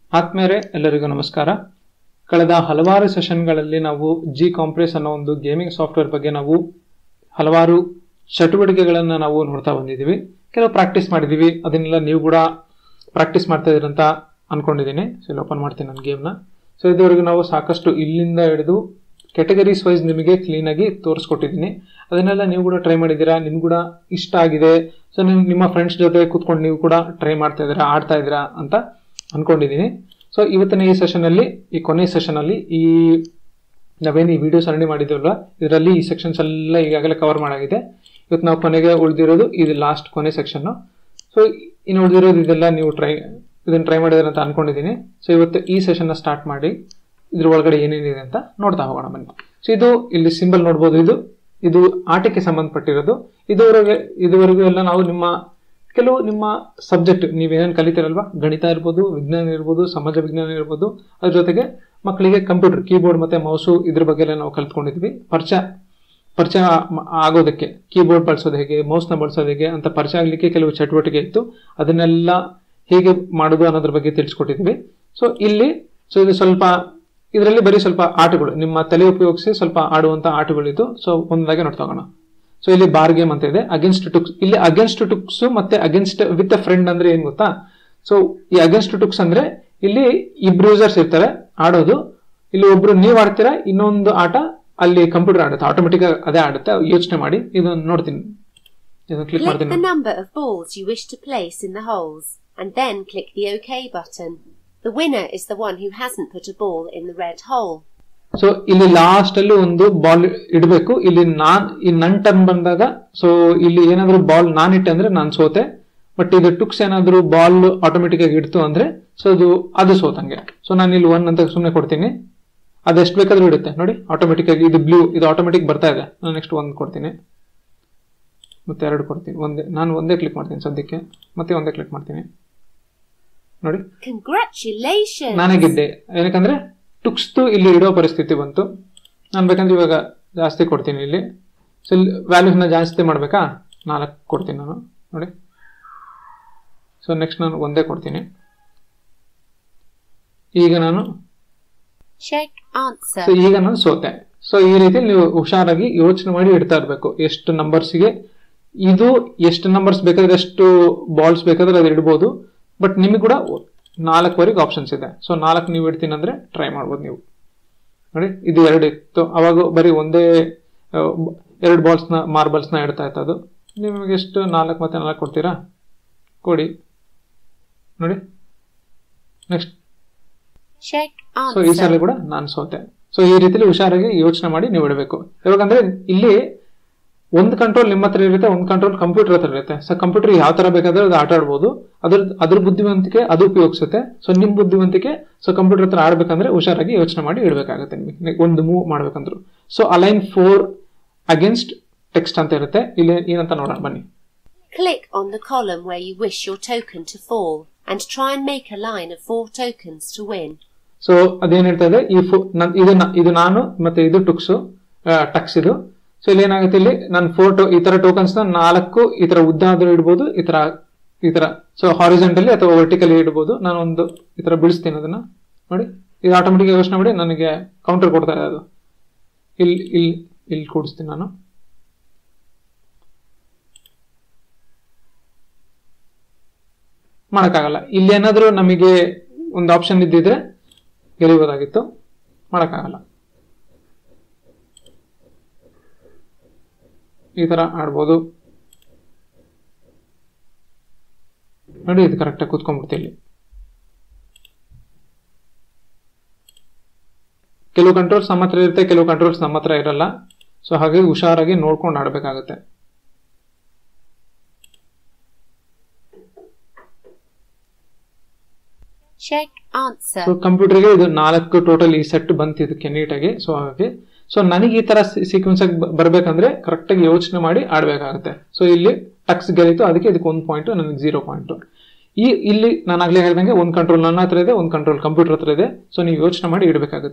ಆತ್ಮೀಯರೇ ಎಲ್ಲರಿಗೂ ನಮಸ್ಕಾರ. ಕಳೆದ ಹಲವಾರು ಸೆಷನ್ಗಳಲ್ಲಿ ನಾವು ಜಿ ಕಾಂಪ್ರೆಸ್ ಅನ್ನೋ ಒಂದು ಗೇಮಿಂಗ್ ಸಾಫ್ಟ್ವೇರ್ ಬಗ್ಗೆ ನಾವು ಹಲವಾರು ಚಟುವಟಿಕೆಗಳನ್ನು ನಾವು ನೋಡ್ತಾ ಬಂದಿದ್ದೀವಿ. ಕೆಲವು ಪ್ರಾಕ್ಟೀಸ್ ಮಾಡಿದ್ದೀವಿ, ಅದನ್ನೆಲ್ಲ ನೀವು ಕೂಡ ಪ್ರಾಕ್ಟೀಸ್ ಮಾಡ್ತಾ ಇದ್ದೀರಿ ಅಂತ ಅನ್ಕೊಂಡಿದ್ದೀನಿ. ಸೊ ಇಲ್ಲಿ ಓಪನ್ ಮಾಡ್ತೀನಿ ನನ್ನ ಗೇಮ್ನ. ಸೊ ಇದುವರೆಗೂ ನಾವು ಸಾಕಷ್ಟು ಇಲ್ಲಿಂದ ಹಿಡಿದು ಕ್ಯಾಟಗರೀಸ್ ವೈಸ್ ನಿಮಗೆ ಕ್ಲೀನಾಗಿ ತೋರಿಸ್ಕೊಟ್ಟಿದ್ದೀನಿ. ಅದನ್ನೆಲ್ಲ ನೀವು ಕೂಡ ಟ್ರೈ ಮಾಡಿದ್ದೀರಾ, ನಿಮ್ಗೆ ಕೂಡ ಇಷ್ಟ ಆಗಿದೆ. ಸೊ ನಿಮ್ಮ ಫ್ರೆಂಡ್ಸ್ ಜೊತೆ ಕೂತ್ಕೊಂಡು ನೀವು ಕೂಡ ಟ್ರೈ ಮಾಡ್ತಾ ಇದ್ದೀರಾ, ಆಡ್ತಾ ಇದ್ದೀರಾ ಅಂತ ಅನ್ಕೊಂಡಿದ್ದೀನಿ. ಸೊ ಇವತ್ತಿನ ಈ ಸೆಷನಲ್ಲಿ, ಈ ಕೊನೆಯ ಸೆಷನಲ್ಲಿ ಈ ನಾವೇನು ಈ ವಿಡಿಯೋ ಸರಣಿ ಮಾಡಿದ್ದೀವಲ್ವ, ಇದರಲ್ಲಿ ಈ ಸೆಕ್ಷನ್ಸ್ ಎಲ್ಲ ಈಗಾಗಲೇ ಕವರ್ ಮಾಡಾಗಿದೆ. ಇವತ್ತು ನಾವು ಕೊನೆಗೆ ಉಳಿದಿರೋದು ಇದು ಲಾಸ್ಟ್ ಕೊನೆ ಸೆಕ್ಷನ್ನು. ಸೊ ಇನ್ನು ಉಳಿದಿರೋದು ಇದೆಲ್ಲ ನೀವು ಇದನ್ನು ಟ್ರೈ ಮಾಡಿದ್ರೆ ಅಂತ ಅನ್ಕೊಂಡಿದ್ದೀನಿ. ಸೊ ಇವತ್ತು ಈ ಸೆಷನ್ನ ಸ್ಟಾರ್ಟ್ ಮಾಡಿ ಇದ್ರ ಒಳಗಡೆ ಏನೇನಿದೆ ಅಂತ ನೋಡ್ತಾ ಹೋಗೋಣ ಬನ್ನಿ. ಸೊ ಇದು ಇಲ್ಲಿ ಸಿಂಬಲ್ ನೋಡ್ಬೋದು, ಇದು ಆಟಕ್ಕೆ ಸಂಬಂಧಪಟ್ಟಿರೋದು. ಇದುವರೆಗೂ ಎಲ್ಲ ನಾವು ನಿಮ್ಮ ಸಬ್ಜೆಕ್ಟ್ ನೀವೇನೇನು ಕಲಿತೀರಲ್ವಾ, ಗಣಿತ ಇರ್ಬೋದು, ವಿಜ್ಞಾನ ಇರ್ಬೋದು, ಸಮಾಜ ವಿಜ್ಞಾನ ಇರ್ಬೋದು, ಅದ್ರ ಜೊತೆಗೆ ಮಕ್ಕಳಿಗೆ ಕಂಪ್ಯೂಟರ್, ಕೀಬೋರ್ಡ್ ಮತ್ತೆ ಮೌಸು ಇದ್ರ ಬಗ್ಗೆ ಎಲ್ಲ ನಾವು ಕಲ್ತ್ಕೊಂಡಿದ್ವಿ. ಪರಿಚಯ ಆಗೋದಕ್ಕೆ ಕೀಬೋರ್ಡ್ ಬಳಸೋದು ಹೇಗೆ, ಮೌಸ್ನ ಬಳಸೋದು ಹೇಗೆ ಅಂತ ಪರಿಚಯ ಆಗಲಿಕ್ಕೆ ಕೆಲವು ಚಟುವಟಿಕೆ ಇತ್ತು. ಅದನ್ನೆಲ್ಲ ಹೇಗೆ ಮಾಡೋದು ಅನ್ನೋದ್ರ ಬಗ್ಗೆ ತಿಳಿಸ್ಕೊಟ್ಟಿದ್ವಿ. ಸೊ ಇದು ಸ್ವಲ್ಪ ಇದರಲ್ಲಿ ಬರೀ ಸ್ವಲ್ಪ ಆಟಗಳು, ನಿಮ್ಮ ತಲೆ ಉಪಯೋಗಿಸಿ ಸ್ವಲ್ಪ ಆಡುವಂತ ಆಟಗಳಿತ್ತು. ಸೊ ಒಂದಾಗೆ ನೋಡ್ತಾ ಹೋಗೋಣ. ಸೊ ಇಲ್ಲಿ ಬಾರ್ ಗೇಮ್ ಅಂತ ಇದೆ, ಅಗೇನ್ಸ್ಟ್ ಟುಕ್ಸ್. ಇಲ್ಲಿ ಅಗೇನ್ಸ್ಟ್ ಟುಕ್ಸ್ ಮತ್ತೆ ಅಗೇನ್ಸ್ಟ್ ವಿತ್ ಅ ಫ್ರೆಂಡ್ ಅಂದ್ರೆ ಏನ್ ಗೊತ್ತಾ? ಸೊ ಈ ಅಗೇನ್ಸ್ಟ್ ಟುಕ್ಸ್ ಅಂದ್ರೆ ಇಲ್ಲಿ ಇಬ್ರು ಯೂಸರ್ಸ್ ಇರ್ತಾರೆ ಆಡೋದು. ಇಲ್ಲಿ ಒಬ್ರು ನೀವ್ ಆಡ್ತೀರಾ, ಇನ್ನೊಂದು ಆಟ ಅಲ್ಲಿ ಕಂಪ್ಯೂಟರ್ ಆಡುತ್ತೆ, ಆಟೋಮೆಟಿಕ್ ಅದೇ ಆಡುತ್ತೆ. ಯೋಚನೆ ಮಾಡಿ, ಇದನ್ನ ನೋಡ್ತೀನಿ, ಇದನ್ನ ಕ್ಲಿಕ್ ಮಾಡ್ತೀನಿ. Click the number of balls you wish to place in the holes and then click the OK button. The winner is the one who hasn't put a ball in the red hole. So ಇಲ್ಲಿ last ಅಲ್ಲಿ ಒಂದು ball ಇಡಬೇಕು. ಇಲ್ಲಿ ನನ್ turn ಬಂದಾಗ, so ಇಲ್ಲಿ ಏನಾದ್ರು ball ನಾನ್ ಇಟ್ಟೆ ಅಂದ್ರೆ ನಾನು ಸೋತೆ. ಬಟ್ ಇದು ಟುಕ್ಸ್ ಏನಾದ್ರು ಬಾಲ್ ಆಟೋಮೆಟಿಕ್ ಆಗಿ ಇಡ್ತು ಅಂದ್ರೆ ಸೊ ಅದು ಸೋತಂಗೆ. ಸೊ ನಾನು ಇಲ್ಲಿ 1 ಅಂತ ಸುಮ್ಮನೆ ಕೊಡ್ತೀನಿ, ಅದೆಷ್ಟು ಬೇಕಾದ್ರೂ ಇಡುತ್ತೆ ನೋಡಿ ಆಟೋಮೆಟಿಕ್ ಆಗಿ. ಇದು ಬ್ಲೂ, ಇದು ಆಟೋಮೆಟಿಕ್ ಬರ್ತಾ ಇದೆ. ನಾನು ನೆಕ್ಸ್ಟ್ 1 ಕೊಡ್ತೀನಿ, ಮತ್ತೆ 2 ಕೊಡ್ತೀನಿ. ನಾನು ಒಂದೇ ಕ್ಲಿಕ್ ಮಾಡ್ತೀನಿ ಸದ್ಯಕ್ಕೆ, ಮತ್ತೆ ಒಂದೇ ಕ್ಲಿಕ್ ಮಾಡ್ತೀನಿ ನೋಡಿ. Congratulations! ನಾನೇ ಗೆದ್ದೆ. ಏನಕ್ಕಂದ್ರೆ ಟುಕ್ಸ್ತು ಇಲ್ಲಿ ಇಡೋ ಪರಿಸ್ಥಿತಿ ಬಂತು. ನಾನು ಬೇಕಂದ್ರೆ ಇವಾಗ ಜಾಸ್ತಿ ಕೊಡ್ತೀನಿ ಇಲ್ಲಿ. ಸೊ ಇಲ್ಲಿ ವ್ಯಾಲ್ಯೂಸ್ನ ಜಾಸ್ತಿ ಮಾಡ್ಬೇಕಾ, 4 ಕೊಡ್ತೀನಿ ನಾನು ನೋಡಿ. ಸೊ ನೆಕ್ಸ್ಟ್ ನಾನು ಒಂದೇ ಕೊಡ್ತೀನಿ. ಈಗ ನಾನು ಸೋತೆ. ಸೊ ಈ ರೀತಿ ನೀವು ಹುಷಾರಾಗಿ ಯೋಚನೆ ಮಾಡಿ ಇಡ್ತಾ ಇರ್ಬೇಕು. ಎಷ್ಟು ನಂಬರ್ಸ್ಗೆ ಎಷ್ಟು ನಂಬರ್ಸ್ ಬೇಕಾದ್ರೆ, ಎಷ್ಟು ಬಾಲ್ಸ್ ಬೇಕಾದ್ರೆ ಅದು ಇಡ್ಬೋದು. ಬಟ್ ನಿಮಗೆ ಕೂಡ 4ವರೆಗೆ ಆಪ್ಷನ್ಸ್ ಇದೆ. ಸೊ 4 ನೀವು ಇಡ್ತೀನಿ ಅಂದ್ರೆ ಟ್ರೈ ಮಾಡ್ಬೋದು ನೀವು ನೋಡಿ. ಇದು 2 ಇತ್ತು, ಅವಾಗ ಬರೀ ಒಂದೇ 2 ಮಾರ್ಬಲ್ಸ್ನ ಇಡ್ತಾ ಇತ್ತು. ಅದು ನಿಮಗೆ ಎಷ್ಟು 4 ಮತ್ತೆ 4 ಕೊಡ್ತೀರಾ, ಕೊಡಿ ನೋಡಿ. ನೆಕ್ಸ್ಟ್ ಸೊ ಈ ಸಾರಿ ಕೂಡ ನಾನು ಸೋತೆ. ಸೊ ಈ ರೀತಿಲಿ ಹುಷಾರಾಗಿ ಯೋಚನೆ ಮಾಡಿ ನೀವು ಇಡಬೇಕು. ಯಾವಾಗಂದ್ರೆ ಇಲ್ಲಿ ಒಂದು ಕಂಟ್ರೋಲ್ ನಿಮ್ಮ ಹತ್ರ ಇರುತ್ತೆ, ಒಂದು ಕಂಟ್ರೋಲ್ ಕಂಪ್ಯೂಟರ್ ಹತ್ರ ಇರುತ್ತೆ. ಸೊ ಕಂಪ್ಯೂಟರ್ ಯಾವ ತರ ಬೇಕಾದ್ರೆ ಅದು ಆಟ ಆಡ್ಬೋದು. ಅದ್ರ ಬುದ್ಧಿವಂತಿಕೆ ಅದು ಉಪಯೋಗಿಸುತ್ತೆ. ಸೊ ನಿಮ್ ಬುದ್ಧಿವಂತಿಕೆ, ಸೊ ಕಂಪ್ಯೂಟರ್ ಹತ್ರ ಆಡ್ಬೇಕಂದ್ರೆ ಹುಷಾರಾಗಿ ಯೋಚನೆ ಮಾಡಿ ಇಡಬೇಕಾಗುತ್ತೆ ನಿಮಗೆ ಒಂದು ಮೂವ್ ಮಾಡ್ಬೇಕಂದ್ರು. ಸೊ ಅಲೈನ್ 4 ಅಗೇನ್ಸ್ಟ್ ಟೆಕ್ಸ್ಟ್ ಅಂತ ಇರುತ್ತೆ. ಇಲ್ಲಿ ಏನಂತ ನೋಡೋಣ ಬನ್ನಿ. Click on the column where you wish your token to fall and try and make a line of 4 tokens to win. So ಅದೇನ್ ಹೇಳ್ತಾ ಇದೆ, ಇದು ನಾನು ಮತ್ತೆ ಇದು ಟಕ್ಸ್ ಇದು. ಸೊ ಇಲ್ಲಿ ಏನಾಗುತ್ತೆ, ಇಲ್ಲಿ ನಾನು 4 ಈ ತರ ಟೋಕನ್ಸ್ 4 ಈ ತರ ಉದ್ದ ಆದ್ರೂ ಇಡ್ಬೋದು, ಈ ತರ ಸೊ ಹಾರಿಜೆಂಟಲಿ ಅಥವಾ ವರ್ಟಿಕಲಿ ಇಡ್ಬೋದು. ನಾನು ಒಂದು ಈ ತರ ಬಿಡಿಸ್ತೀನಿ ಅದನ್ನ ನೋಡಿ. ಇದು ಆಟೋಮೆಟಿಕ್ ಯೋಚನೆ ಮಾಡಿ ನನಗೆ ಕೌಂಟರ್ ಕೊಡ್ತಾ ಇದೆ. ಅದು ಇಲ್ಲಿ ಕೂಡಿಸ್ತೀನಿ ನಾನು. ಮಾಡಕ್ಕಾಗಲ್ಲ. ಇಲ್ಲಿ ಏನಾದ್ರೂ ನಮಗೆ ಒಂದು ಆಪ್ಷನ್ ಇದ್ದಿದ್ರೆ ಗೆಲ್ಲಬಹುದಾಗಿತ್ತು, ಮಾಡಕ್ಕಾಗಲ್ಲ. ಈ ತರ ಆಡ್ಬೋದು ನೋಡಿ. ಇದು ಕರೆಕ್ಟಾಗಿ ಕೂತ್ಕೊಂಡ್ಬಿಡ್ತೀವಿ. ಇಲ್ಲಿ ಕೆಲವು ಕಂಟ್ರೋಲ್ಸ್ ನಮ್ಮ ಹತ್ರ ಇರುತ್ತೆ, ಕೆಲವು ಕಂಟ್ರೋಲ್ಸ್ ನಮ್ಮ ಹತ್ರ ಇರಲ್ಲ. ಸೊ ಹಾಗಾಗಿ ಹುಷಾರಾಗಿ ನೋಡ್ಕೊಂಡು ಆಡ್ಬೇಕಾಗತ್ತೆ. ಸೊ ಕಂಪ್ಯೂಟರ್ಗೆ ಇದು 4 ಟೋಟಲ್ ಈ ಸೆಟ್ ಬಂತು ಇದಕ್ಕೆ ನೀಟಾಗಿ. ಸೊ ಹಾಗೆ ನನಗೆ ಈ ತರ ಸೀಕ್ವೆನ್ಸ್ ಆಗಿ ಬರ್ಬೇಕಂದ್ರೆ ಕರೆಕ್ಟ್ ಆಗಿ ಯೋಚನೆ ಮಾಡಿ ಆಡ್ಬೇಕಾಗುತ್ತೆ. ಸೊ ಇಲ್ಲಿ ಟಕ್ಸ್ ಗೆಲ್ಲಿತು, ಅದಕ್ಕೆ ಇದಕ್ಕೆ 1 ಪಾಯಿಂಟ್, ನನಗೆ 0 ಪಾಯಿಂಟ್. ಇಲ್ಲಿ ನಾನು ಆಗ್ಲೇ ಹೇಳ್ದಂಗೆ ಒಂದು ಕಂಟ್ರೋಲ್ ನನ್ನ ಹತ್ರ ಇದೆ, ಒಂದು ಕಂಟ್ರೋಲ್ ಕಂಪ್ಯೂಟರ್ ಹತ್ರ ಇದೆ. ಸೊ ನೀವು ಯೋಚನೆ ಮಾಡಿ ಇಡಬೇಕಾಗುತ್ತೆ.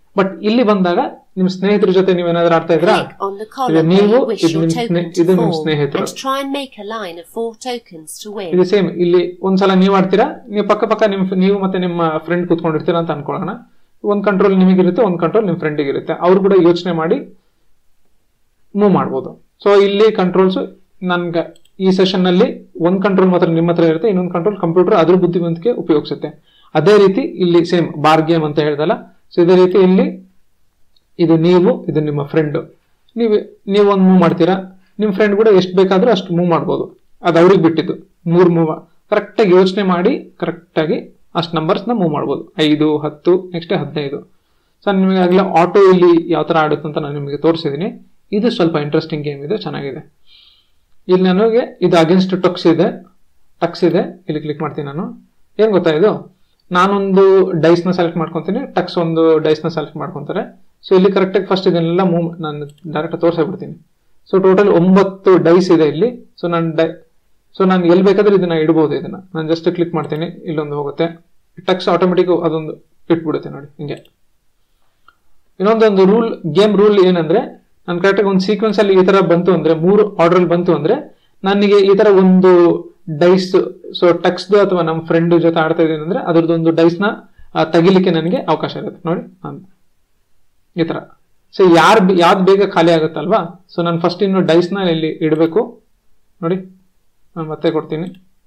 ಬಟ್ ಇಲ್ಲಿ ಬಂದಾಗ ನಿಮ್ ಸ್ನೇಹಿತರ ಜೊತೆ ನೀವೇನಾದ್ರೂ ಆಡ್ತಾ ಇದ್ರಾ, Click on the column ನೀವು where you wish ಇದು your ನಿಮ್ token to ಇದು ನಿಮ್ fall ಸ್ನೇಹಿತರು. and try and make a line of 4 tokens to win. ಇದು ಸೇಮ್ ಇಲ್ಲಿ ಒಂದ್ಸಲ ನೀವ್ ಆಡ್ತೀರಾ, ನೀವು ಪಕ್ಕ ನೀವು ಮತ್ತೆ ನಿಮ್ಮ ಫ್ರೆಂಡ್ ಕೂತ್ಕೊಂಡಿರ್ತೀರಾ ಅಂತ ಅನ್ಕೊಳ್ಳೋಣ. ಒಂದ್ ಕಂಟ್ರೋಲ್ ನಿಮಗಿರುತ್ತೆ, ಒಂದ್ ಕಂಟ್ರೋಲ್ ನಿಮ್ ಫ್ರೆಂಡಿಗೆ ಇರುತ್ತೆ. ಅವ್ರು ಕೂಡ ಯೋಚನೆ ಮಾಡಿ ಮೂವ್ ಮಾಡ್ಬೋದು. ಸೊ ಇಲ್ಲಿ ಕಂಟ್ರೋಲ್ಸ್ ನನ್ಗೆ ಈ ಸೆಷನ್ ನಲ್ಲಿ ಒಂದ್ ಕಂಟ್ರೋಲ್ ಮಾತ್ರ ನಿಮ್ಮ ಹತ್ರ ಇರುತ್ತೆ, ಇನ್ನೊಂದು ಕಂಟ್ರೋಲ್ ಕಂಪ್ಯೂಟರ್ ಅದ್ರ ಬುದ್ಧಿವಂತಿಕೆ ಉಪಯೋಗಿಸುತ್ತೆ. ಅದೇ ರೀತಿ ಇಲ್ಲಿ ಸೇಮ್ ಬಾರ್ ಗೇಮ್ ಅಂತ ಹೇಳ್ದಲ್ಲ, ಸೊ ಇದೇ ರೀತಿ ಇಲ್ಲಿ ಇದು ನೀವು, ಇದು ನಿಮ್ಮ ಫ್ರೆಂಡ್, ನೀವು ಒಂದು ಮೂವ್ ಮಾಡ್ತೀರಾ, ನಿಮ್ ಫ್ರೆಂಡ್ ಕೂಡ ಎಷ್ಟು ಬೇಕಾದ್ರೂ ಅಷ್ಟು ಮೂವ್ ಮಾಡ್ಬೋದು. ಅದು ಅವ್ರಿಗೆ ಬಿಟ್ಟಿದ್ದು. 3 ಮೂವ್ ಕರೆಕ್ಟಾಗಿ ಯೋಚನೆ ಮಾಡಿ ಕರೆಕ್ಟಾಗಿ ಅಷ್ಟು ನಂಬರ್ಸ್ ನ ಮೂವ್ ಮಾಡ್ಬೋದು. 5, 10, ನೆಕ್ಸ್ಟ್ 15. ಸೊ ನಿಮಗೆ ಆಗಲೇ ಆಟೋ ಇಲ್ಲಿ ಯಾವ ತರ ಆಡುತ್ತೆ ಅಂತ ನಾನು ನಿಮಗೆ ತೋರಿಸಿದೀನಿ. ಇದು ಸ್ವಲ್ಪ ಇಂಟ್ರೆಸ್ಟಿಂಗ್ ಗೇಮ್ ಇದೆ, ಚೆನ್ನಾಗಿದೆ. ಇಲ್ಲಿ ನನಗೆ ಇದು ಅಗೇನ್ಸ್ಟ್ ಟಕ್ಸ್ ಇದೆ. ಇಲ್ಲಿ ಕ್ಲಿಕ್ ಮಾಡ್ತೀನಿ. ನಾನು ಏನ್ ಗೊತ್ತಾ, ಇದು ನಾನೊಂದು ಡೈಸ್ ನ ಸೆಲೆಕ್ಟ್ ಮಾಡ್ಕೊಂತೀನಿ, ಟಕ್ಸ್ ಒಂದು ಡೈಸ್ ನ ಸೆಲೆಕ್ಟ್ ಮಾಡ್ಕೊಂತಾರೆ. ಸೊ ಇಲ್ಲಿ ಕರೆಕ್ಟಾಗಿ ಫಸ್ಟ್ ಇದನ್ನೆಲ್ಲ ಮೂವ್ ನಾನು ಡೈರೆಕ್ಟ್ ತೋರಿಸ್ಬಿಡ್ತೀನಿ. ಸೊ ಟೋಟಲ್ 9 ಡೈಸ್ ಇದೆ ಇಲ್ಲಿ. ಸೊ ನಾನು ಎಲ್ಲಿ ಬೇಕಾದ್ರೆ ಇದನ್ನ ಇಡಬಹುದು. ಇದನ್ನ ನಾನು ಜಸ್ಟ್ ಕ್ಲಿಕ್ ಮಾಡ್ತೀನಿ, ಇಲ್ಲೊಂದು ಹೋಗುತ್ತೆ, ಟಕ್ಸ್ ಆಟೋಮೆಟಿಕ್ ಅದೊಂದು ಇಟ್ಬಿಡುತ್ತೆ ನೋಡಿ ಹಿಂಗೆ. ಇನ್ನೊಂದೊಂದು ಗೇಮ್ ರೂಲ್ ಏನಂದ್ರೆ, ನಾನು ಕರೆಕ್ಟಾಗಿ ಒಂದು ಸೀಕ್ವೆನ್ಸ್ ಅಲ್ಲಿ ಈ ತರ ಬಂತು ಅಂದ್ರೆ, 3 ಆರ್ಡರ್ ಬಂತು ಅಂದ್ರೆ ನನಗೆ ಈ ತರ ಒಂದು ಡೈಸ್, ಸೊ ಟಕ್ಸ್ದು ಅಥವಾ ನಮ್ಮ ಫ್ರೆಂಡ್ ಜೊತೆ ಆಡ್ತಾ ಇದ್ದೀನಿ ಅಂದ್ರೆ ಅದ್ರದ್ದೊಂದು ಡೈಸ್ ನ ತೆಗಿಲಿಕ್ಕೆ ನನಗೆ ಅವಕಾಶ ಇರುತ್ತೆ ನೋಡಿ. ಈ ತರ. ಸೊ ಯಾವ್ದು ಬೇಗ ಖಾಲಿ ಆಗುತ್ತಲ್ವಾ, ಸೊ ನಾನು ಫಸ್ಟ್ ಇನ್ನು ಡೈಸ್ ನ ಇಲ್ಲಿ ಇಡಬೇಕು ನೋಡಿ. ನಾನು ಮತ್ತೆ ಕೊಡ್ತೀನಿ.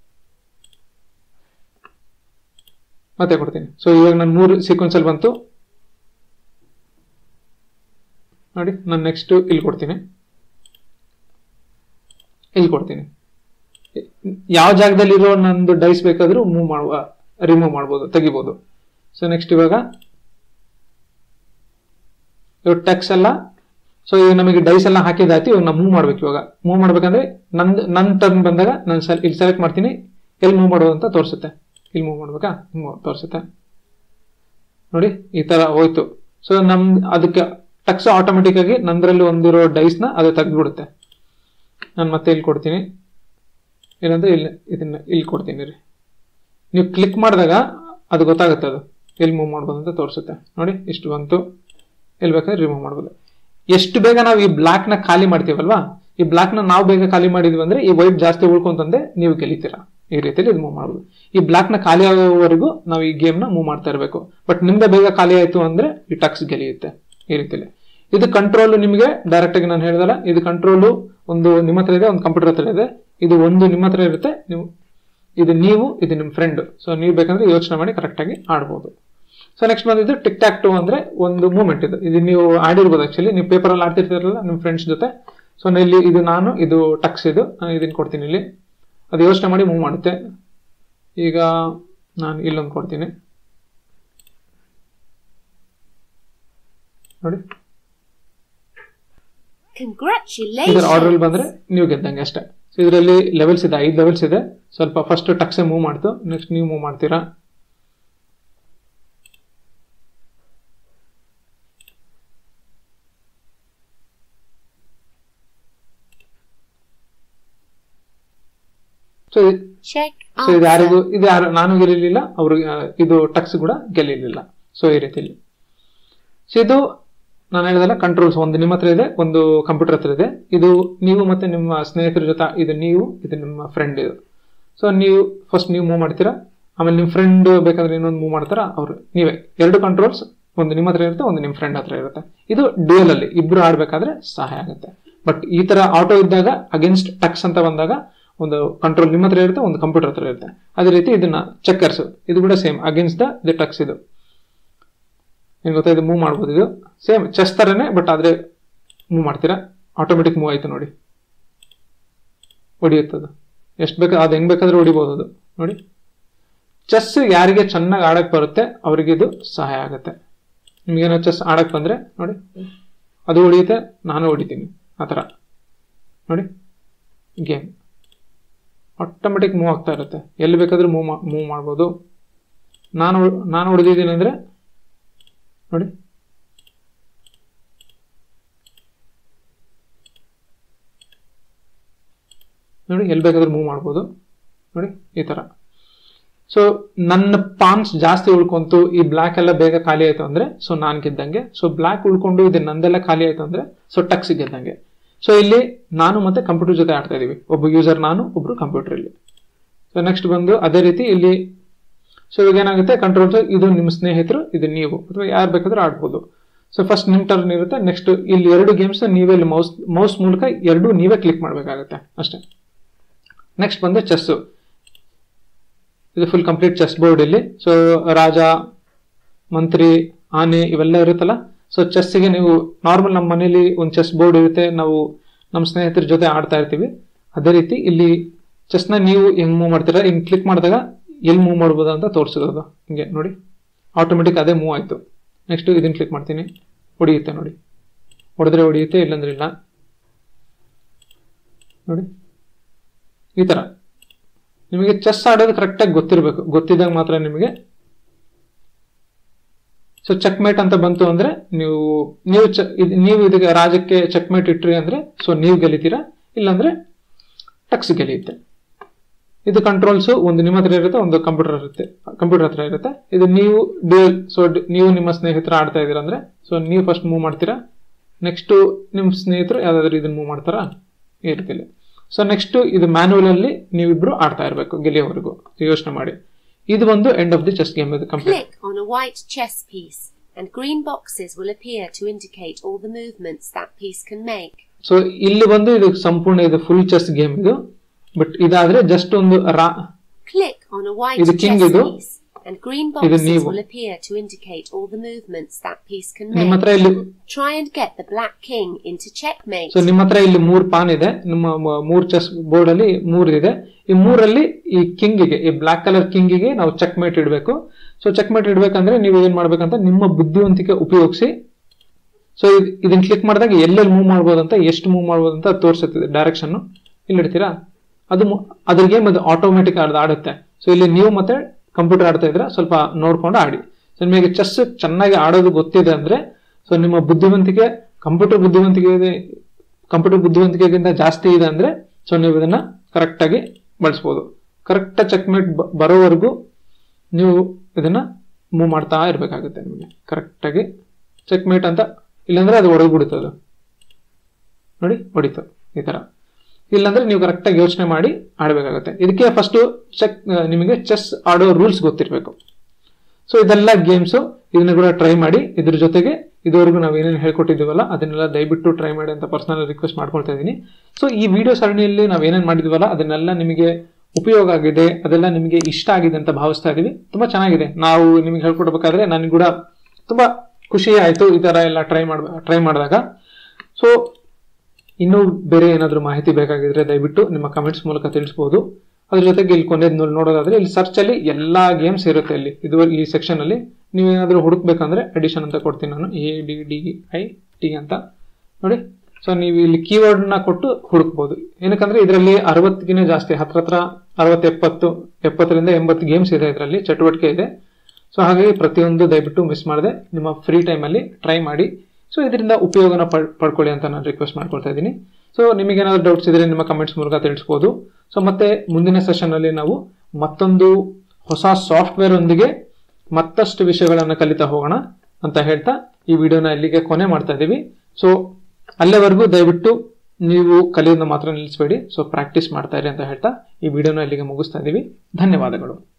ಸೊ ಇವಾಗ ನಾನು 3 ಸೀಕ್ವೆನ್ಸ್ ಅಲ್ಲಿ ಬಂತು ನೋಡಿ. ನಾನು ನೆಕ್ಸ್ಟ್ ಇಲ್ಲಿ ಕೊಡ್ತೀನಿ. ಯಾವ ಜಾಗದಲ್ಲಿ ಇರೋ ನಂದು ಡೈಸ್ ಬೇಕಾದ್ರೂ ರಿಮೂವ್ ಮಾಡ್ಬೋದು, ತೆಗಿಬಹುದು. ಸೊ ನೆಕ್ಸ್ಟ್ ಇವಾಗ ಟೆಕ್ಸ್ ಎಲ್ಲ, ಸೊ ಈಗ ನಮಗೆ ಡೈಸ್ ಎಲ್ಲ ಹಾಕಿದಾಯ್ತು. ಇವಾಗ ನಾವು ಮೂವ್ ಮಾಡ್ಬೇಕು. ಇವಾಗ ಮೂವ್ ಮಾಡ್ಬೇಕಂದ್ರೆ ನನ್ನ ಟರ್ನ್ ಬಂದಾಗ ನಾನು ಇಲ್ಲಿ ಸೆಲೆಕ್ಟ್ ಮಾಡ್ತೀನಿ, ಎಲ್ಲಿ ಮೂವ್ ಮಾಡೋದು ಅಂತ ತೋರಿಸುತ್ತೆ. ಇಲ್ಲಿ ಮೂವ್ ಮಾಡ್ಬೇಕಾ, ತೋರಿಸುತ್ತೆ ನೋಡಿ. ಈ ತರ ಹೋಯ್ತು. ಸೊ ಅದಕ್ಕೆ ಟಕ್ಸ್ ಆಟೋಮೆಟಿಕ್ ಆಗಿ ನಂದ್ರಲ್ಲಿ ಒಂದಿರೋ ಡೈಸ್ ನ ಅದು ತೆಗೆದ್ಬಿಡುತ್ತೆ. ನಾನು ಮತ್ತೆ ಇಲ್ಲಿ ಕೊಡ್ತೀನಿ. ಏನಂದ್ರೆ ಇದನ್ನ ಇಲ್ಲಿ ಕೊಡ್ತೀನಿ ರೀ. ನೀವು ಕ್ಲಿಕ್ ಮಾಡಿದಾಗ ಅದು ಗೊತ್ತಾಗುತ್ತೆ, ಅದು ಎಲ್ಲಿ ಮೂವ್ ಮಾಡ್ಬೋದು ಅಂತ ತೋರಿಸುತ್ತೆ ನೋಡಿ. ಇಷ್ಟು ಬಂತು, ಎಲ್ಲಿ ಬೇಕಾದ್ರೆ ರಿಮೂವ್ ಮಾಡ್ಬೋದು. ಎಷ್ಟು ಬೇಗ ನಾವು ಈ ಬ್ಲಾಕ್ ನ ಖಾಲಿ ಮಾಡ್ತೀವಲ್ವಾ, ಈ ಬ್ಲಾಕ್ ನ ನಾವು ಬೇಗ ಖಾಲಿ ಮಾಡಿದ್ವಿ ಅಂದ್ರೆ ಈ ವೈಟ್ ಜಾಸ್ತಿ ಉಳ್ಕೊಂತಂದ್ರೆ ನೀವು ಗೆಲ್ಲಿತೀರಾ. ಈ ರೀತಿಯಲ್ಲಿ ಇದು ಮೂವ್ ಮಾಡ್ಬೋದು. ಈ ಬ್ಲಾಕ್ ನ ಖಾಲಿ ಆಗೋವರೆಗೂ ನಾವು ಈ ಗೇಮ್ ನ ಮೂವ್ ಮಾಡ್ತಾ ಇರಬೇಕು. ಬಟ್ ನಿಮ್ದೆ ಬೇಗ ಖಾಲಿ ಆಯ್ತು ಅಂದ್ರೆ ಈ ಟಕ್ಸ್ ಗೆಲ್ಲಿಯುತ್ತೆ. ಈ ರೀತಿಯಲ್ಲಿ ಇದು ಕಂಟ್ರೋಲ್ ನಿಮಗೆ ಡೈರೆಕ್ಟ್ ಆಗಿ ನಾನು ಹೇಳಿದಲ್ಲ, ಇದು ಕಂಟ್ರೋಲ್ ಒಂದು ನಿಮ್ಮ ಹತ್ರ ಇದೆ, ಒಂದು ಕಂಪ್ಯೂಟರ್ ಹತ್ರ ಇದೆ. ಇದು ಒಂದು ನಿಮ್ಮ ಹತ್ರ ಇರುತ್ತೆ, ಇದು ನಿಮ್ಮ ಫ್ರೆಂಡ್. ಸೊ ನೀವು ಬೇಕಂದ್ರೆ ಯೋಚನೆ ಮಾಡಿ ಕರೆಕ್ಟ್ ಆಗಿ ಆಡ್ಬೋದು. ಸೊ ನೆಕ್ಸ್ಟ್ ಬಂದಿದ್ದು ಟಿಕ್ ಟ್ಯಾಕ್ ಟು ಅಂದ್ರೆ ಒಂದು ಮೂವ್ಮೆಂಟ್. ಇದು ನೀವು ಆಡಿರ್ಬೋದು. ಆಕ್ಚುಲಿ ನೀವು ಪೇಪರ್ ಅಲ್ಲಿ ಆಡ್ತಿರ್ತೀರಲ್ಲ ನಿಮ್ಮ ಫ್ರೆಂಡ್ಸ್ ಜೊತೆ. ಸೊ ಇಲ್ಲಿ ಇದು ಟಕ್ಸ್, ನಾನು ಇದನ್ನ ಕೊಡ್ತೀನಿ ಇಲ್ಲಿ. ಅದು ಯೋಚನೆ ಮಾಡಿ ಮೂವ್ ಮಾಡುತ್ತೆ. ಈಗ ನಾನು ಇಲ್ಲೊಂದು ಕೊಡ್ತೀನಿ ನೋಡಿ. ಇದರ ಆರ್ಡರ್ ಬಂದ್ರೆ ನೀವು ಗೆದ್ದಂಗೆ ಅಷ್ಟೇ. ಸೊ ಇದರಲ್ಲಿ ಲೆವೆಲ್ಸ್ ಇದೆ, 5 ಲೆವೆಲ್ಸ್ ಇದೆ. ಸ್ವಲ್ಪ ಫಸ್ಟ್ ಟಕ್ಸ್ ಮೂವ್ ಮಾಡ್ತು, ನೆಕ್ಸ್ಟ್ ನೀವು ಮೂವ್ ಮಾಡ್ತೀರಾ. ಸೊ ಇದು ಯಾರಿಗೂ ನಾನು ಗೆಲ್ಲಿಲ್ಲ, ಅವ್ರಿಗೆ ಇದು ಟಕ್ಸ್ ಕೂಡ ಗೆಲ್ಲಿಲ್ಲ. ಸೊ ಈ ರೀತಿಯಲ್ಲಿ. ಸೊ ಇದು ನಾನು ಹೇಳಿದಲ್ಲ ಕಂಟ್ರೋಲ್ಸ್, ಒಂದು ನಿಮ್ಮ ಹತ್ರ ಇದೆ, ಒಂದು ಕಂಪ್ಯೂಟರ್ ಹತ್ರ ಇದೆ. ಇದು ನೀವು ಮತ್ತೆ ನಿಮ್ಮ ಸ್ನೇಹಿತರ ಜೊತೆ, ಇದು ನಿಮ್ಮ ಫ್ರೆಂಡ್. ಇದು ಸೊ ನೀವು ಫಸ್ಟ್ ನೀವು ಮೂವ್ ಮಾಡ್ತೀರಾ, ಆಮೇಲೆ ನಿಮ್ಮ ಫ್ರೆಂಡ್ ಬೇಕಾದ್ರೆ ಇನ್ನೊಂದು ಮೂವ್ ಮಾಡ್ತಾರಾ, ನೀವೇ 2 ಕಂಟ್ರೋಲ್ಸ್, ಒಂದು ನಿಮ್ಮ ಹತ್ರ ಇರುತ್ತೆ, ಒಂದು ನಿಮ್ಮ ಫ್ರೆಂಡ್ ಹತ್ರ ಇರುತ್ತೆ. ಇದು ಡ್ಯೂಯಲ್ ಅಲ್ಲಿ ಇಬ್ರು ಆಡ್ಬೇಕಾದ್ರೆ ಸಹಾಯ ಆಗುತ್ತೆ. ಬಟ್ ಈ ತರ ಆಟೋ ಇದ್ದಾಗ ಅಗೇನ್ಸ್ಟ್ ಟಕ್ಸ್ ಅಂತ ಬಂದಾಗ ಒಂದು ಕಂಟ್ರೋಲ್ ನಿಮ್ಮ ಹತ್ರ ಇರುತ್ತೆ, ಒಂದು ಕಂಪ್ಯೂಟರ್ ಹತ್ರ ಇರುತ್ತೆ. ಅದೇ ರೀತಿ ಇದನ್ನ ಚೆಕ್ಕರ್ಸ್, ಇದು ಕೂಡ ಸೇಮ್ ಅಗೇನ್ಸ್ಟ್ ದ ಟಕ್ಸ್. ಇದು ಏನ್ ಗೊತ್ತಾ, ಇದು ಮೂವ್ ಮಾಡ್ಬೋದು. ಇದು ಸೇಮ್ ಚೆಸ್ ತರನೇ, ಬಟ್ ಆದ್ರೆ ಮೂವ್ ಮಾಡ್ತೀರಾ, ಆಟೋಮೆಟಿಕ್ ಮೂವ್ ಆಯ್ತು ನೋಡಿ. ಹೊಡಿಯುತ್ತದು ಎಷ್ಟು ಬೇಕಾ, ಅದು ಹೆಂಗ್ ಬೇಕಾದ್ರೆ ಹೊಡಿಬಹುದು. ಅದು ನೋಡಿ, ಚೆಸ್ ಯಾರಿಗೆ ಚೆನ್ನಾಗಿ ಆಡಕ್ ಬರುತ್ತೆ ಅವರಿಗೆ ಇದು ಸಹಾಯ ಆಗುತ್ತೆ. ನಿಮ್ಗೇನೋ ಚೆಸ್ ಆಡಕ್ ಬಂದ್ರೆ ನೋಡಿ, ಅದು ಹೊಡಿಯುತ್ತೆ, ನಾನು ಹೊಡಿತೀನಿ. ಆತರ ನೋಡಿ, ಗೇಮ್ ಆಟೋಮೆಟಿಕ್ ಮೂವ್ ಆಗ್ತಾ ಇರುತ್ತೆ. ಎಲ್ಲಿ ಬೇಕಾದ್ರೂ ಮೂವ್ ಮಾಡ್ಬೋದು. ನಾನು ಹೊಡೆದಿದ್ದೀನಿ ಅಂದ್ರೆ ನೋಡಿ, ಎಲ್ಲಿ ಬೇಕಾದ್ರೂ ಮೂವ್ ಮಾಡ್ಬೋದು ನೋಡಿ. ಈ ತರ ಸೊ ನನ್ನ ಪಾನ್ಸ್ ಜಾಸ್ತಿ ಉಳ್ಕೊಂತು, ಈ ಬ್ಲಾಕ್ ಎಲ್ಲ ಬೇಗ ಖಾಲಿ ಆಯ್ತು ಅಂದ್ರೆ ಸೊ ನಾನ್ ಗೆದ್ದಂಗೆ. ಸೊ ಬ್ಲಾಕ್ ಉಳ್ಕೊಂಡು ಇದು ನಂದೆಲ್ಲ ಖಾಲಿ ಆಯ್ತು ಅಂದ್ರೆ ಸೊ ಟಕ್ಸ್ ಗೆದ್ದಂಗೆ. ಸೊ ಇಲ್ಲಿ ನಾನು ಮತ್ತೆ ಕಂಪ್ಯೂಟರ್ ಜೊತೆ ಆಡ್ತಾ ಇದೀವಿ, ಒಬ್ಬ ಯೂಸರ್ ನಾನು, ಒಬ್ರು ಕಂಪ್ಯೂಟರ್ ಇಲ್ಲಿ. ಸೊ ನೆಕ್ಸ್ಟ್ ಬಂದು ಅದೇ ರೀತಿ ಇಲ್ಲಿ ಸೊ ಇವಾಗ ಏನಾಗುತ್ತೆ, ಕಂಟ್ರೋಲ್ಸ್ ಇದು ನಿಮ್ಮ ಸ್ನೇಹಿತರು, ಇದು ನೀವು, ಅಥವಾ ಯಾರು ಬೇಕಾದ್ರೂ ಆಡ್ಬೋದು. ಸೊ ಫಸ್ಟ್ ನಿಮ್ ಟರ್ನ್ ಇರುತ್ತೆ. ನೆಕ್ಸ್ಟ್ ಇಲ್ಲಿ 2 ಗೇಮ್ಸ್ ನೀವೇ ಇಲ್ಲಿ ಮೌಸ್ ಮೂಲಕ 2 ನೀವೇ ಕ್ಲಿಕ್ ಮಾಡ್ಬೇಕಾಗತ್ತೆ ಅಷ್ಟೇ. ನೆಕ್ಸ್ಟ್ ಬಂದು ಚೆಸ್, ಇದು ಫುಲ್ ಕಂಪ್ಲೀಟ್ ಚೆಸ್ ಬೋರ್ಡ್ ಇಲ್ಲಿ. ಸೊ ರಾಜ, ಮಂತ್ರಿ, ಆನೆ ಇವೆಲ್ಲ ಇರುತ್ತಲ್ಲ. ಸೊ ಚೆಸ್ಸಿಗೆ ನೀವು ನಾರ್ಮಲ್ ನಮ್ಮ ಮನೇಲಿ ಒಂದು ಚೆಸ್ ಬೋರ್ಡ್ ಇರುತ್ತೆ, ನಾವು ನಮ್ಮ ಸ್ನೇಹಿತರ ಜೊತೆ ಆಡ್ತಾ ಇರ್ತೀವಿ. ಅದೇ ರೀತಿ ಇಲ್ಲಿ ಚೆಸ್ನ ನೀವು ಹೆಂಗ್ ಮೂವ್ ಮಾಡ್ತೀರಾ, ಹಿಂಗ್ ಕ್ಲಿಕ್ ಮಾಡಿದಾಗ ಎಲ್ಲಿ ಮೂವ್ ಮಾಡ್ಬೋದು ಅಂತ ತೋರಿಸೋದು. ಹಿಂಗೆ ನೋಡಿ, ಆಟೋಮೆಟಿಕ್ ಅದೇ ಮೂವ್ ಆಯ್ತು. ನೆಕ್ಸ್ಟ್ ಇದನ್ನ ಕ್ಲಿಕ್ ಮಾಡ್ತೀನಿ, ಹೊಡಿಯುತ್ತೆ ನೋಡಿ, ಹೊಡೆದ್ರೆ ಹೊಡಿಯುತ್ತೆ, ಇಲ್ಲಂದ್ರೆ ಇಲ್ಲ ನೋಡಿ. ಈ ತರ ನಿಮಗೆ ಚೆಸ್ ಆಡೋದು ಕರೆಕ್ಟಾಗಿ ಗೊತ್ತಿರಬೇಕು, ಗೊತ್ತಿದ್ದಾಗ ಮಾತ್ರ ನಿಮಗೆ. ಸೊ ಚೆಕ್ಮೇಟ್ ಅಂತ ಬಂತು ಅಂದ್ರೆ ನೀವು ಇದಕ್ಕೆ ರಾಜಕ್ಕೆ ಚೆಕ್ಮೇಟ್ ಇಟ್ರಿ ಅಂದ್ರೆ ಸೊ ನೀವು ಗೆಲ್ಲಿತೀರಾ, ಇಲ್ಲಾಂದ್ರೆ ಟಕ್ಸ್ ಗೆಲ್ಲಿಯುತ್ತೆ. ಇದು ಕಂಟ್ರೋಲ್ಸ್ ಒಂದು ನಿಮ್ಮ ಹತ್ರ ಇರುತ್ತೆ, ಒಂದು ಕಂಪ್ಯೂಟರ್ ಹತ್ರ ಇರುತ್ತೆ. ಇದು ನೀವು ಡ್ಯೂಯಲ್, ಸೊ ನೀವು ನಿಮ್ಮ ಸ್ನೇಹಿತರ ಆಡ್ತಾ ಇದೀರ ಅಂದ್ರೆ ಸೊ ನೀವು ಫಸ್ಟ್ ಮೂವ್ ಮಾಡ್ತೀರಾ, ನೆಕ್ಸ್ಟ್ ನಿಮ್ಮ ಸ್ನೇಹಿತರು ಯಾವ್ದಾದ್ರು ಇದನ್ನ ಮೂವ್ ಮಾಡ್ತಾರಾ ಈ ರೀತಿಯಲ್ಲಿ. ಸೊ ನೆಕ್ಸ್ಟ್ ಇದು ಮ್ಯಾನ್ಯುವಲ್ ಅಲ್ಲಿ ನೀವಿಬ್ರು ಆಡ್ತಾ ಇರಬೇಕು ಗೆಲ್ಲಿಯವರೆಗೂ, ಯೋಚನೆ ಮಾಡಿ. ಇದು ಒಂದು end of the chess game. ಇದು complete. Click on a white chess piece and green boxes will appear to indicate all the movements that piece can make. So ಇಲ್ಲಿ ಬಂದು ಇದು ಸಂಪೂರ್ಣ ಇದು ಫುಲ್ ಚೆಸ್ ಗೇಮ್ ಇದು. ಬಟ್ ಇದಾದ್ರೆ just ಒಂದು Click on a white ಇದು king chess ಇದು, piece and green boxes ನೀವು. will appear to indicate all the movements that piece can ನಿಮ್ಮ make. ಹತ್ರ ಇಲ್ಲಿ Try and get the black king into checkmate. So ನಿಮ್ಮ ಹತ್ರ ಇಲ್ಲಿ 3 ಪಾನ್ ಇದೆ, ನಿಮ್ಮ 3 ಚೆಸ್ ಬೋರ್ಡ್ ಅಲ್ಲಿ 3 ಇದೆ. ಈ 3ರಲ್ಲಿ ಈ ಕಿಂಗಿಗೆ, ಈ ಬ್ಲಾಕ್ ಕಲರ್ ಕಿಂಗಿಗೆ ನಾವು ಚೆಕ್ ಮೇಟ್ ಇಡಬೇಕು. ಸೊ ಚೆಕ್ ಮೇಟ್ ಇಡ್ಬೇಕಂದ್ರೆ ನೀವು ಏನ್ ಮಾಡ್ಬೇಕಂತ ನಿಮ್ಮ ಬುದ್ಧಿವಂತಿಕೆ ಉಪಯೋಗಿಸಿ. ಸೊ ಇದನ್ನ ಕ್ಲಿಕ್ ಮಾಡಿದಾಗ ಎಲ್ಲೆಲ್ಲಿ ಮೂವ್ ಮಾಡ್ಬೋದು ಅಂತ, ಎಷ್ಟು ಮೂವ್ ಮಾಡ್ಬೋದು ಅಂತ ತೋರಿಸುತ್ತದೆ ಡೈರೆಕ್ಷನ್. ಇಲ್ಲಿ ಇಡ್ತೀರಾ, ಅದ್ರ ಗೇಮ್ ಅದು ಆಟೋಮೆಟಿಕ್ ಆಡುತ್ತೆ. ಸೊ ಇಲ್ಲಿ ನೀವು ಮತ್ತೆ ಕಂಪ್ಯೂಟರ್ ಆಡ್ತಾ ಇದ್ರೆ ಸ್ವಲ್ಪ ನೋಡ್ಕೊಂಡು ಆಡಿ. ಸೊ ನಿಮಗೆ ಚೆಸ್ ಚೆನ್ನಾಗಿ ಆಡೋದು ಗೊತ್ತಿದೆ ಅಂದ್ರೆ ಸೊ ನಿಮ್ಮ ಬುದ್ಧಿವಂತಿಕೆ ಕಂಪ್ಯೂಟರ್ ಬುದ್ಧಿವಂತಿಕೆಗಿಂತ ಜಾಸ್ತಿ ಇದೆ ಅಂದ್ರೆ ಸೊ ನೀವು ಇದನ್ನ ಕರೆಕ್ಟ್ ಆಗಿ ಬಳಸಬಹುದು. ಕರೆಕ್ಟ್ ಚೆಕ್ಮೇಟ್ ಬರೋವರೆಗೂ ನೀವು ಇದನ್ನ ಮೂವ್ ಮಾಡ್ತಾ ಇರ್ಬೇಕಾಗುತ್ತೆ. ನಿಮಗೆ ಕರೆಕ್ಟ್ ಆಗಿ ಚೆಕ್ಮೇಟ್ ಅಂತ, ಇಲ್ಲಾಂದ್ರೆ ಅದು ಹೊಡೆದ್ಬಿಡುತ್ತೆ, ಅದು ನೋಡಿ ಹೊಡಿತು ಈ ತರ. ಇಲ್ಲಾಂದ್ರೆ ನೀವು ಕರೆಕ್ಟ್ ಆಗಿ ಯೋಚನೆ ಮಾಡಿ ಆಡಬೇಕಾಗುತ್ತೆ. ಇದಕ್ಕೆ ಫಸ್ಟ್ ನಿಮಗೆ ಚೆಸ್ ಆಡೋ ರೂಲ್ಸ್ ಗೊತ್ತಿರಬೇಕು. ಸೊ ಇದೆಲ್ಲ ಗೇಮ್ಸ್, ಇದನ್ನ ಕೂಡ ಟ್ರೈ ಮಾಡಿ. ಇದ್ರ ಜೊತೆಗೆ ಇದುವರೆಗೂ ನಾವು ಏನೇನು ಹೇಳ್ಕೊಟ್ಟಿದ್ದೀವಲ್ಲ ಅದನ್ನೆಲ್ಲ ದಯವಿಟ್ಟು ಟ್ರೈ ಮಾಡಿ ಅಂತ ಪರ್ಸನಲ್ ರಿಕ್ವೆಸ್ಟ್ ಮಾಡ್ಕೊಳ್ತಾ ಇದ್ದೀನಿ. ಸೊ ಈ ವಿಡಿಯೋ ಸರಣಿಯಲ್ಲಿ ನಾವು ಏನೇನು ಮಾಡಿದ್ವಲ್ಲ ಅದನ್ನೆಲ್ಲ ನಿಮಗೆ ಉಪಯೋಗ ಆಗಿದೆ, ಅದೆಲ್ಲ ನಿಮಗೆ ಇಷ್ಟ ಆಗಿದೆ ಅಂತ ಭಾವಿಸ್ತಾ ಇದೀವಿ. ತುಂಬಾ ಚೆನ್ನಾಗಿದೆ. ನಾವು ನಿಮಗೆ ಹೇಳ್ಕೊಡ್ಬೇಕಾದ್ರೆ ನನಗೆ ಕೂಡ ತುಂಬಾ ಖುಷಿ ಆಯ್ತು ಈ ತರ ಎಲ್ಲ ಟ್ರೈ ಮಾಡಿದಾಗ. ಸೊ ಇನ್ನೂ ಬೇರೆ ಏನಾದರೂ ಮಾಹಿತಿ ಬೇಕಾಗಿದ್ರೆ ದಯವಿಟ್ಟು ನಿಮ್ಮ ಕಮೆಂಟ್ಸ್ ಮೂಲಕ ತಿಳಿಸಬಹುದು. ಅದ್ರ ಜೊತೆಗೆ ಇಲ್ಲಿ ಕೊನೆಯದು ನೋಡೋದಾದ್ರೆ ಇಲ್ಲಿ ಸರ್ಚ್ ಅಲ್ಲಿ ಎಲ್ಲಾ ಗೇಮ್ಸ್ ಇರುತ್ತೆ. ಇಲ್ಲಿ ಈ ಸೆಕ್ಷನ್ ಅಲ್ಲಿ ನೀವೇನಾದ್ರೂ ಹುಡುಕ್ಬೇಕಂದ್ರೆ ಅಡಿಷನ್ ಅಂತ ಕೊಡ್ತೀನಿ ನಾನು, ADDIT ಅಂತ ನೋಡಿ. ಸೊ ನೀವು ಇಲ್ಲಿ ಕೀವರ್ಡ್ ನ ಕೊಟ್ಟು ಹುಡುಕ್ಬಹುದು. ಏನಕ್ಕಂದ್ರೆ ಇದರಲ್ಲಿ 60ಗಿಂತ ಜಾಸ್ತಿ, ಹತ್ರ 60-70ರಿಂದ 80 ಗೇಮ್ಸ್ ಇದೆ, ಇದರಲ್ಲಿ ಚಟುವಟಿಕೆ ಇದೆ. ಸೊ ಹಾಗಾಗಿ ಪ್ರತಿಯೊಂದು ದಯವಿಟ್ಟು ಮಿಸ್ ಮಾಡದೆ ನಿಮ್ಮ ಫ್ರೀ ಟೈಮ್ ಅಲ್ಲಿ ಟ್ರೈ ಮಾಡಿ. ಸೊ ಇದರಿಂದ ಉಪಯೋಗನ ಪಡ್ಕೊಳ್ಳಿ ಅಂತ ನಾನು ರಿಕ್ವೆಸ್ಟ್ ಮಾಡ್ಕೊಳ್ತಾ ಇದ್ದೀನಿ. ಸೊ ನಿಮಗೇನಾದ್ರೂ ಡೌಟ್ಸ್ ಇದ್ರೆ ನಿಮ್ಮ ಕಮೆಂಟ್ಸ್ ಮೂಲಕ ತಿಳಿಸಬಹುದು. ಸೊ ಮತ್ತೆ ಮುಂದಿನ ಸೆಷನ್ ಅಲ್ಲಿ ನಾವು ಮತ್ತೊಂದು ಹೊಸ ಸಾಫ್ಟ್ವೇರ್ ಒಂದಿಗೆ ಮತ್ತಷ್ಟು ವಿಷಯಗಳನ್ನು ಕಲಿತಾ ಹೋಗೋಣ ಅಂತ ಹೇಳ್ತಾ ಈ ವಿಡಿಯೋನ ಇಲ್ಲಿಗೆ ಕೊನೆ ಮಾಡ್ತಾ ಇದ್ದೀವಿ. ಸೊ ಅಲ್ಲಿವರೆಗೂ ದಯವಿಟ್ಟು ನೀವು ಕಲಿಯೋದನ್ನ ಮಾತ್ರ ನಿಲ್ಲಿಸಬೇಡಿ. ಸೊ ಪ್ರಾಕ್ಟೀಸ್ ಮಾಡ್ತಾ ಇರಿ ಅಂತ ಹೇಳ್ತಾ ಈ ವಿಡಿಯೋನ ಇಲ್ಲಿಗೆ ಮುಗಿಸ್ತಾ ಇದ್ದೀವಿ. ಧನ್ಯವಾದಗಳು.